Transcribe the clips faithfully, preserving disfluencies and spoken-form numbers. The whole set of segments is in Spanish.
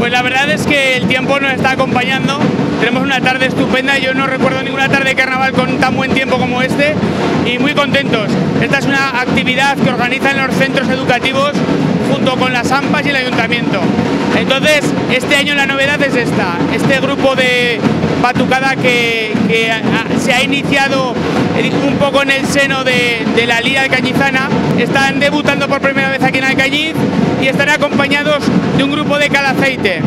Pues la verdad es que el tiempo nos está acompañando, tenemos una tarde estupenda, yo no recuerdo ninguna tarde de carnaval con tan buen tiempo como este y muy contentos. Esta es una actividad que organizan los centros educativos junto con las AMPAs y el Ayuntamiento. Entonces, este año la novedad es esta, este grupo de batucada que, que se ha iniciado un poco en el seno de, de la Lira Alcañizana, están debutando por primera vez aquí en Alcañiz y están acompañados de un grupo de Calaceite.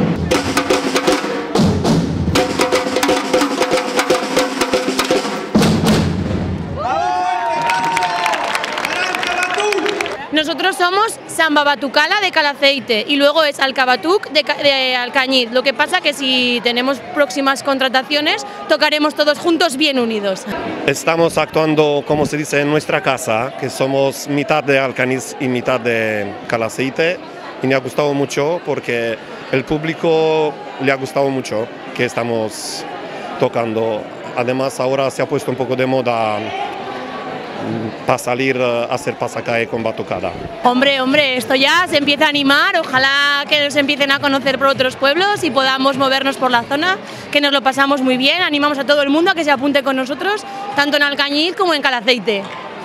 Nosotros somos Samba Batucala de Calaceite y luego es Alcabatuc de, de Alcañiz. Lo que pasa que si tenemos próximas contrataciones tocaremos todos juntos bien unidos. Estamos actuando, como se dice, en nuestra casa, que somos mitad de Alcañiz y mitad de Calaceite, y me ha gustado mucho porque el público le ha gustado mucho que estamos tocando. Además ahora se ha puesto un poco de moda para salir a hacer pasacalle con batucada. Hombre, hombre, esto ya se empieza a animar, ojalá que nos empiecen a conocer por otros pueblos y podamos movernos por la zona, que nos lo pasamos muy bien, animamos a todo el mundo a que se apunte con nosotros, tanto en Alcañiz como en Calaceite.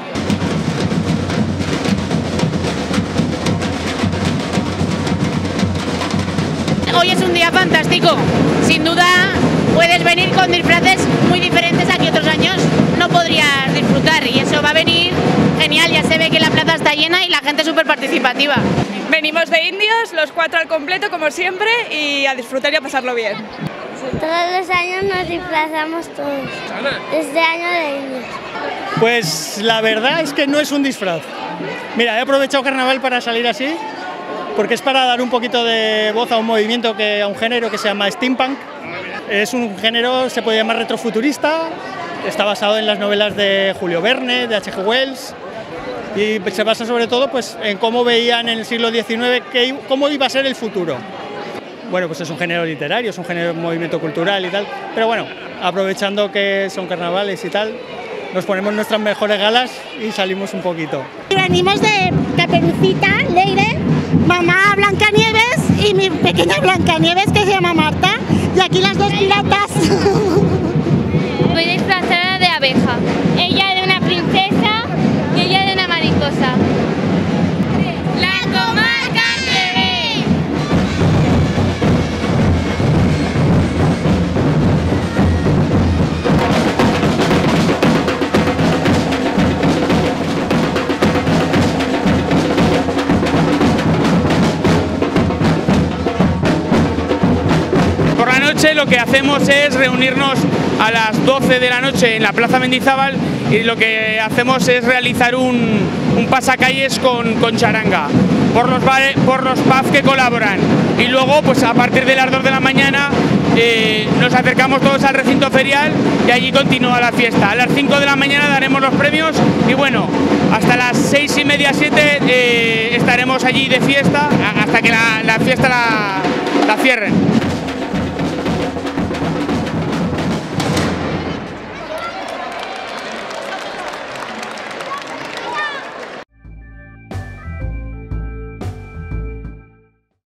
Hoy es un día fantástico, sin duda puedes venir con disfraces muy diferentes a que otros años no podrías disfrutar y eso va a venir genial, ya se ve que la plaza está llena y la gente es súper participativa. Venimos de indios, los cuatro al completo como siempre y a disfrutar y a pasarlo bien. Todos los años nos disfrazamos todos, este año de indios. Pues la verdad es que no es un disfraz. Mira, he aprovechado carnaval para salir así, porque es para dar un poquito de voz a un movimiento, que, a un género que se llama steampunk. Es un género, se puede llamar retrofuturista, está basado en las novelas de Julio Verne, de H G Wells, y se basa sobre todo pues, en cómo veían en el siglo diecinueve que, cómo iba a ser el futuro. Bueno, pues es un género literario, es un género de movimiento cultural y tal, pero bueno, aprovechando que son carnavales y tal, nos ponemos nuestras mejores galas y salimos un poquito. Venimos de Caperucita, Leire, mamá Blancanieves y mi pequeña Blancanieves que se llama Marta, y aquí las dos piratas. Voy disfrazada de abeja, ella de una princesa y ella de una mariposa. La comarca que ve. Por la noche lo que hacemos es reunirnos a las doce de la noche en la Plaza Mendizábal y lo que hacemos es realizar un, un pasacalles con, con charanga por los, bares, por los pubs que colaboran y luego pues a partir de las dos de la mañana eh, nos acercamos todos al recinto ferial y allí continúa la fiesta. A las cinco de la mañana daremos los premios y bueno, hasta las seis y media, siete eh, estaremos allí de fiesta hasta que la, la fiesta la, la cierren.